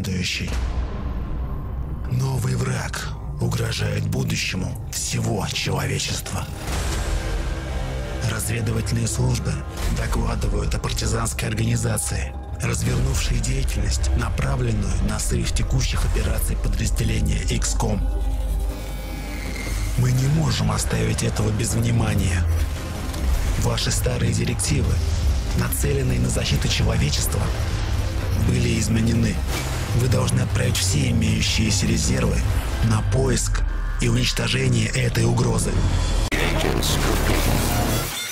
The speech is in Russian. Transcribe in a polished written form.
командующий. Новый враг угрожает будущему всего человечества. Разведывательные службы докладывают о партизанской организации, развернувшей деятельность, направленную на срыв текущих операций подразделения XCOM. Мы не можем оставить этого без внимания. Ваши старые директивы, нацеленные на защиту человечества, были изменены. Вы должны отправить все имеющиеся резервы на поиск и уничтожение этой угрозы. Agents cooking.